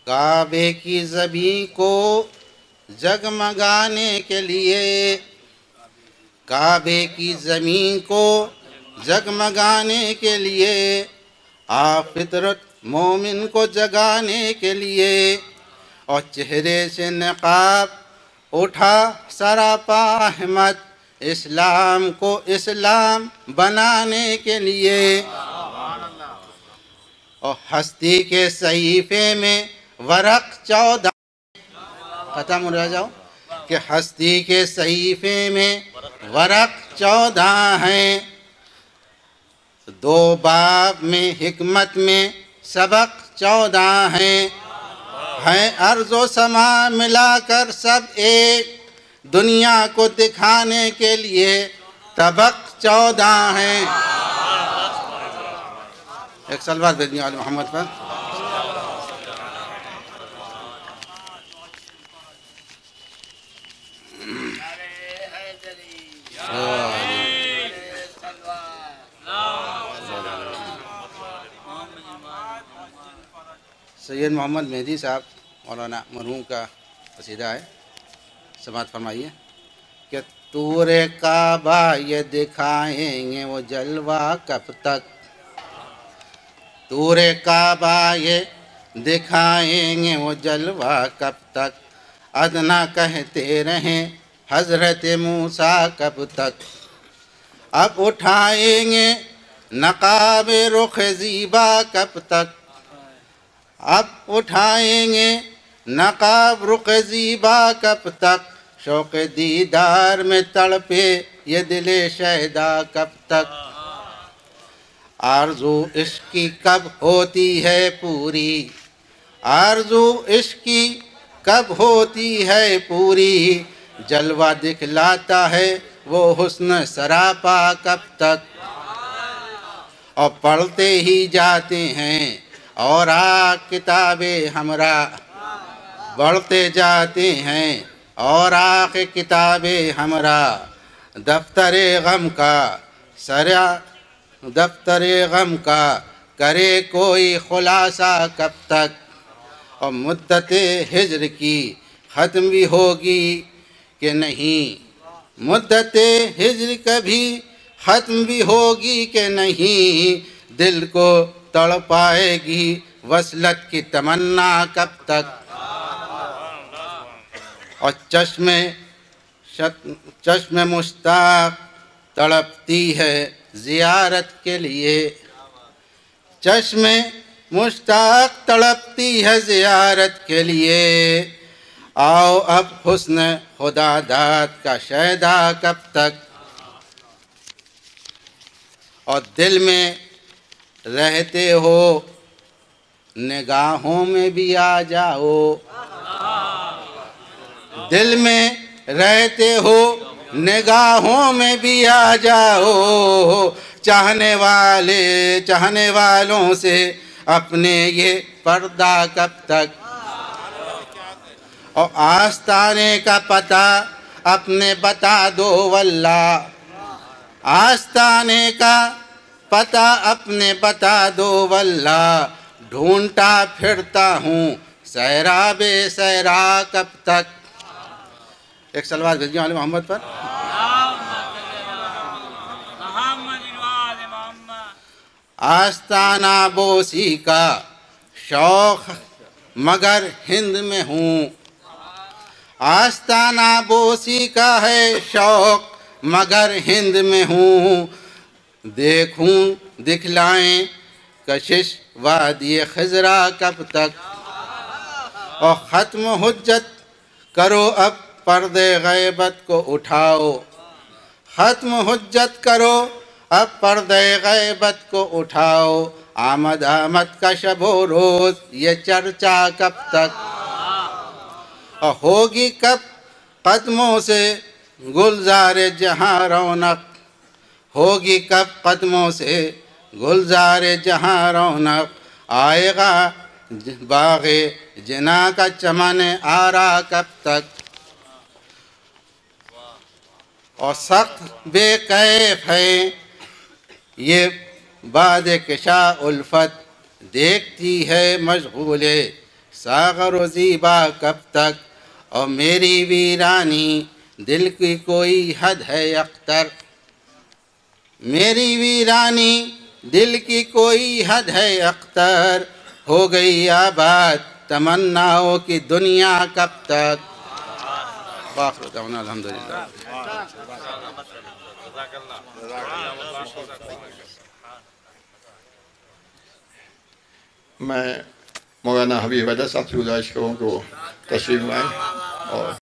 काबे की ज़मीं को जगमगाने के लिए, काबे की ज़मीं को जगमगाने के लिए, आ फितरत मोमिन को जगाने के लिए, और चेहरे से नकाब उठा सरापा अहमद, इस्लाम को इस्लाम बनाने के लिए। और हस्ती के सहीफे में वरक 14, ख़त्म हो जाओ कि हस्ती के सहीफे में वरक 14 हैं। 2 बाब में हिकमत में सबक 14 हैं। अर्ज़ो समा मिलाकर सब एक, दुनिया को दिखाने के लिए तबक 14 हैं। एक सलवात भेजनी आले मोहम्मद पर। सैयद मोहम्मद मेहदी साहब मौलाना मरहूम का कसीदा है, समात फरमाइए कि तूरे काबा ये दिखाएंगे वो जलवा कब तक, तूरे काबा ये दिखाएंगे वो जलवा कब तक, अदना कहते रहें हज़रत मूसा कब तक, अब उठाएंगे नकाब रुख ज़ीबा कब तक, अब उठाएंगे नकाब रुख ज़ीबा कब तक, शौक़ दीदार में तड़पे ये दिले शहदा कब तक, आरज़ू इश्क़ की कब होती है पूरी, आरज़ू इश्क़ की कब होती है पूरी, जलवा दिखलाता है वो हुस्न सरापा कब तक, और पढ़ते ही जाते हैं और किताबे हमरा, बढ़ते जाते हैं और किताबे हमरा, दफ्तरे गम का सरा दफ्तरे गम का करे कोई खुलासा कब तक, और मुद्दते हिज्र की ख़त्म भी होगी कि नहीं, मुद्दते हिज्र कभी ख़त्म भी होगी कि नहीं, दिल को तड़पाएगी वसलत की तमन्ना कब तक, और चश्मे मुश्ताक तड़पती है ज़ियारत के लिए, चश्मे मुश्ताक तड़पती है ज़ियारत के लिए, आओ अब हुस्न खुदा दाद का शहदा कब तक, और दिल में रहते हो निगाहों में भी आ जाओ, दिल में रहते हो निगाहों में भी आ जाओ, चाहने वालों से अपने ये पर्दा कब तक, और आस्ताने का पता अपने बता दो वल्ला, आस्ताने का पता अपने बता दो वल्ला, ढूंढता फिरता हूँ सहराबे सहरा कब तक। एक सलवात भेजिए आले मोहम्मद पर। आस्ताना बोसी का शौक मगर हिंद में हूँ, आस्ताना बोसी का है शौक मगर हिंद में हूँ, देखूं दिखलाएं कशिश वादी खजरा कब तक, और ख़त्म हुज्जत करो अब पर्दे गैबत को उठाओ, ख़त्म हुज्जत करो अब पर्दे गैबत को उठाओ, आमद का शबो रोज़ ये चर्चा कब तक, और होगी कब कदमों से गुलज़ारे जहाँ रौनक, होगी कब कदमों से गुलज़ारे जहाँ रौनक, आएगा बाग़े जिना का चमन आरा कब तक, और सख्त बेकैफ है ये बाद किशा उल्फत, देखती है मशगूले सागर व ज़ीबा कब तक, और मेरी वीरानी दिल की कोई हद है अख्तर। मेरी वीरानी दिल की कोई हद है अख्तर, हो गई आबाद तमन्नाओं की दुनिया कब तक। अल्हम्दुलिल्लाह। मैं मौलाना हबीब अहमद साहब से गुजारिश करूँ कि वो तशरीफ लाएँ और